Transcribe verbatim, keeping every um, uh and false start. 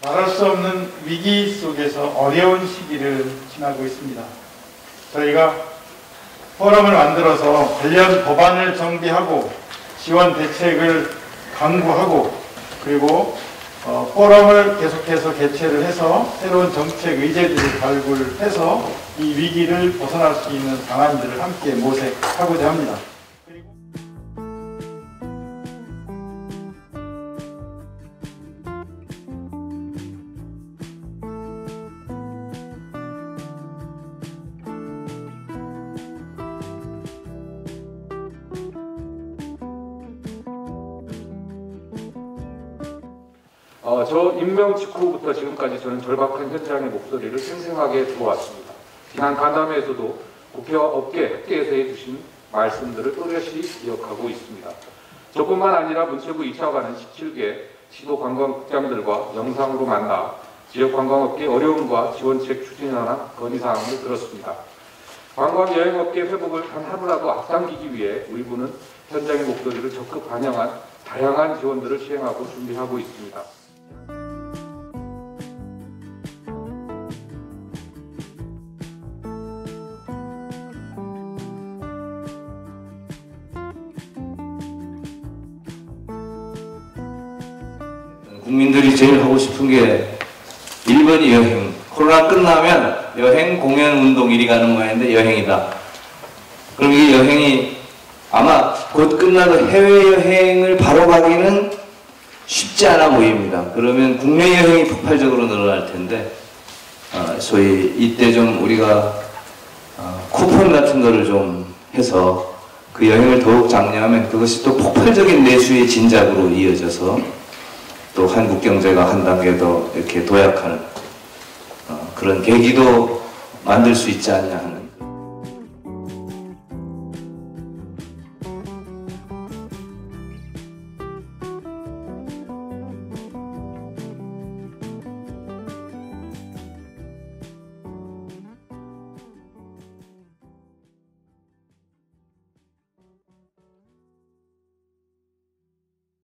말할 수 없는 위기 속에서 어려운 시기를 지나고 있습니다. 저희가 포럼을 만들어서 관련 법안을 정비하고 지원 대책을 강구하고 그리고 어, 포럼을 계속해서 개최를 해서 새로운 정책 의제들을 발굴해서 이 위기를 벗어날 수 있는 방안들을 함께 모색하고자 합니다. 그리고 어, 저 임명 직후부터 지금까지 저는 절박한 현장의 목소리를 생생하게 들어왔습니다. 지난 간담회에서도 국회와 업계, 학계에서 해주신 말씀들을 또렷이 기억하고 있습니다. 저뿐만 아니라 문체부 이 차관은 십칠 개 시도관광극장들과 영상으로 만나 지역관광업계 어려움과 지원책 추진하는 건의사항을 들었습니다. 관광여행업계 회복을 단 하루라도 앞당기기 위해 우리 부는 현장의 목소리를 적극 반영한 다양한 지원들을 시행하고 준비하고 있습니다. 국민들이 제일 하고 싶은 게 일 번이 여행. 코로나 끝나면 여행, 공연, 운동 이리 가는 모양인데 여행이다. 그럼 이 여행이 아마 곧 끝나도 해외여행을 바로 가기는 쉽지 않아 보입니다. 그러면 국내 여행이 폭발적으로 늘어날 텐데 어, 소위 이때 좀 우리가 어, 쿠폰 같은 거를 좀 해서 그 여행을 더욱 장려하면 그것이 또 폭발적인 내수의 진작으로 이어져서 또 한국 경제가 한 단계 더 이렇게 도약하는 어, 그런 계기도 만들 수 있지 않냐 하는